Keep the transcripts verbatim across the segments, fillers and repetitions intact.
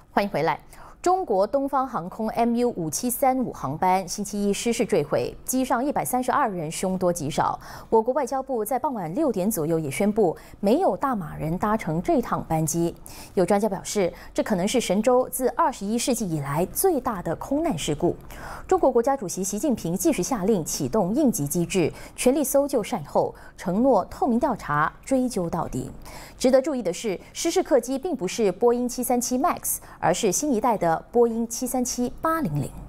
欢迎回来。中国东方航空 M U 五七三五航班星期一失事坠毁，机上一百三十二人凶多吉少。我国外交部在傍晚六点左右也宣布，没有大马人搭乘这趟班机。有专家表示，这可能是神舟自二十一世纪以来最大的空难事故。中国国家主席习近平继续下令启动应急机制，全力搜救善后，承诺透明调查，追究到底。值得注意的是，失事客机并不是波音七三七 MAX， 而是新一代的波音七三七八零零。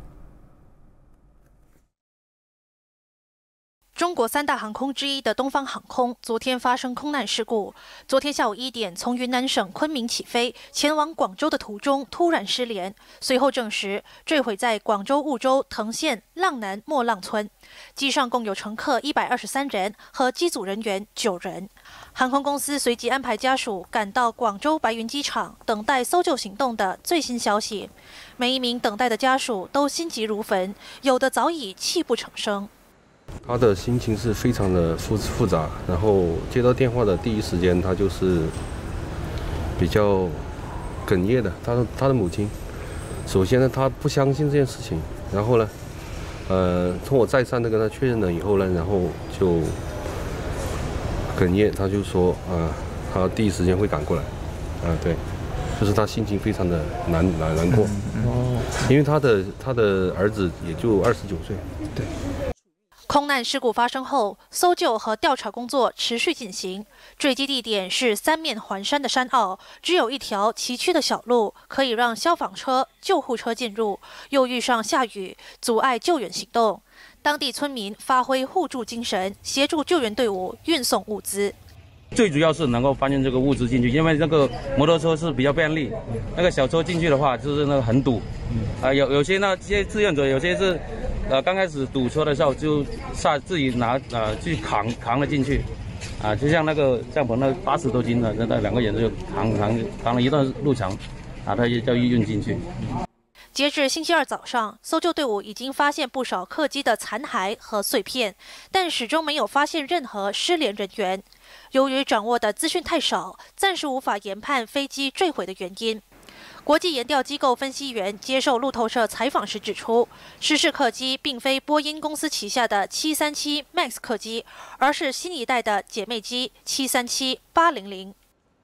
中国三大航空之一的东方航空昨天发生空难事故。昨天下午一点，从云南省昆明起飞，前往广州的途中突然失联，随后证实坠毁在广州梧州藤县浪南莫浪村。机上共有乘客一百二十三人和机组人员九人。航空公司随即安排家属赶到广州白云机场，等待搜救行动的最新消息。每一名等待的家属都心急如焚，有的早已泣不成声。 他的心情是非常的复复杂，然后接到电话的第一时间，他就是比较哽咽的。他的他的母亲，首先呢，他不相信这件事情，然后呢，呃，从我再三的跟他确认了以后呢，然后就哽咽，他就说啊、呃，他第一时间会赶过来，啊、呃，对，就是他心情非常的难难难过，哦，因为他的他的儿子也就二十九岁，对。 空难事故发生后，搜救和调查工作持续进行。坠机地点是三面环山的山坳，只有一条崎岖的小路可以让消防车、救护车进入，又遇上下雨，阻碍救援行动。当地村民发挥互助精神，协助救援队伍运送物资。 最主要是能够搬运这个物资进去，因为那个摩托车是比较便利，那个小车进去的话就是那个很堵，啊、呃，有有些呢，这些志愿者有些是。呃，刚开始堵车的时候就下自己拿呃去扛扛了进去，啊，就像那个帐篷那八十多斤的那那两个人就扛扛扛了一段路长，啊，他就运进去。 截至星期二早上，搜救队伍已经发现不少客机的残骸和碎片，但始终没有发现任何失联人员。由于掌握的资讯太少，暂时无法研判飞机坠毁的原因。国际研调机构分析员接受路透社采访时指出，失事客机并非波音公司旗下的七三七 MAX 客机，而是新一代的姐妹机七三七八零零。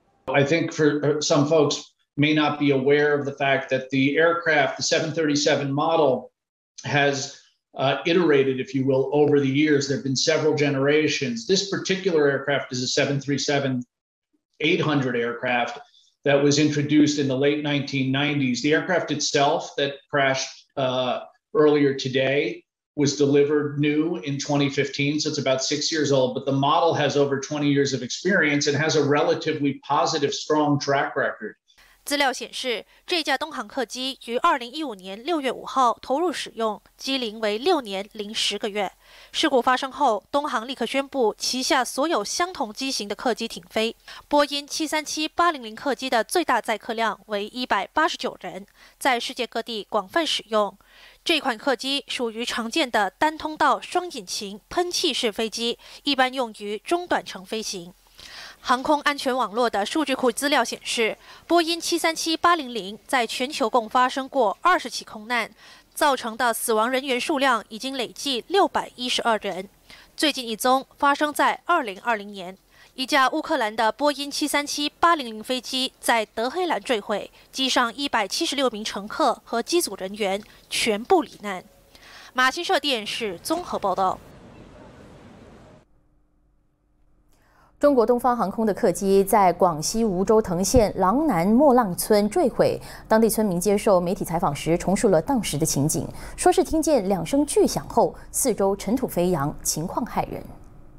I think for some folks may not be aware of the fact that the aircraft, the seven thirty-seven model, has uh, iterated, if you will, over the years. There have been several generations. This particular aircraft is a seven thirty-seven eight hundred aircraft that was introduced in the late nineteen nineties. The aircraft itself that crashed uh, earlier today was delivered new in twenty fifteen, so it's about six years old, but the model has over twenty years of experience and has a relatively positive, strong track record. 资料显示，这架东航客机于二零一五年六月五号投入使用，机龄为六年零十个月。事故发生后，东航立刻宣布旗下所有相同机型的客机停飞。波音七三七八零零客机的最大载客量为一百八十九人，在世界各地广泛使用。这款客机属于常见的单通道双引擎喷气式飞机，一般用于中短程飞行。航空安全网络的数据库资料显示，波音七三七八零零在全球共发生过二十起空难，造成的死亡人员数量已经累计六百一十二人。最近一宗发生在二零二零年，一架乌克兰的波音七三七八零零飞机在德黑兰坠毁，机上一百七十六名乘客和机组人员全部罹难。马新社电视综合报道。 中国东方航空的客机在广西梧州藤县廊南莫浪村坠毁，当地村民接受媒体采访时重述了当时的情景，说是听见两声巨响后，四周尘土飞扬，情况骇人。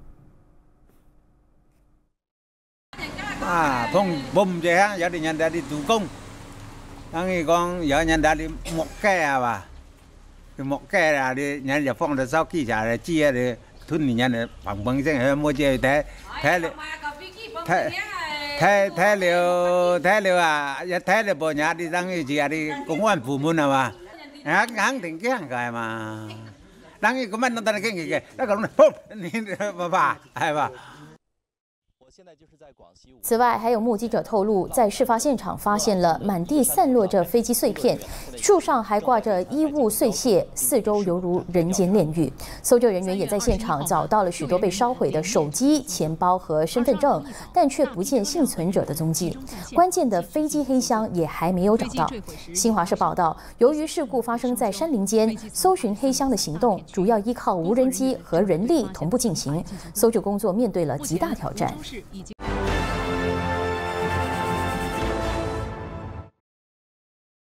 啊，通 bom je ha, jadi yang dari tukung. Ang con giờ yang dari một cái à bà. Thì một cái là đi yang giờ phong được sau khi trả là chia thì thun thì yang bằng bằng cái hơi mua chơi thế thế thế thế thế liệu thế liệu à thế liệu bộ nhà đi đang gì à đi cũng quan phụ môn nào mà hắn hắn tính cái hàng cái mà đang cái của mình nó tên cái gì cái đó còn bom bà bà bà 此外，还有目击者透露，在事发现场发现了满地散落着飞机碎片，树上还挂着衣物碎屑，四周犹如人间炼狱。搜救人员也在现场找到了许多被烧毁的手机、钱包和身份证，但却不见幸存者的踪迹。关键的飞机黑箱也还没有找到。新华社报道，由于事故发生在山林间，搜寻黑箱的行动主要依靠无人机和人力同步进行，搜救工作面对了极大挑战。